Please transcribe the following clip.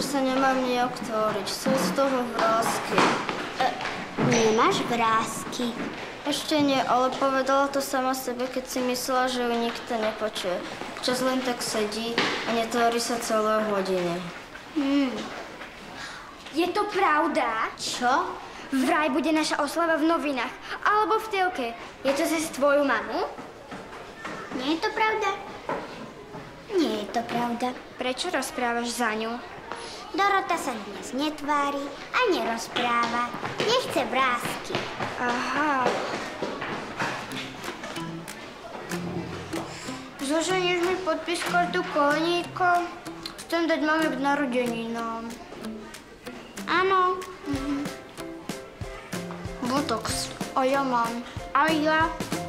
sa nemám nejak tvoriť. Sú z toho vrásky. Nemáš vrásky? Ešte nie, ale povedala to sama sebe, keď si myslela, že ju nikto nepočuje. Čas len tak sedí a netvorí sa celé hodiny. Je to pravda? Čo? Vraj bude naša oslava v novinách alebo v telke. Je to cez tvoju mamu? Nie je to pravda? Nie je to pravda. Prečo rozprávaš za ňu? Dorota sa dnes netvári a nerozpráva. Nechce vrásky. Aha. Zoženieš mi podpis kartu koleníko? Chcem dať mame k narodeninám. Áno. Botox. A ja mám. A ja?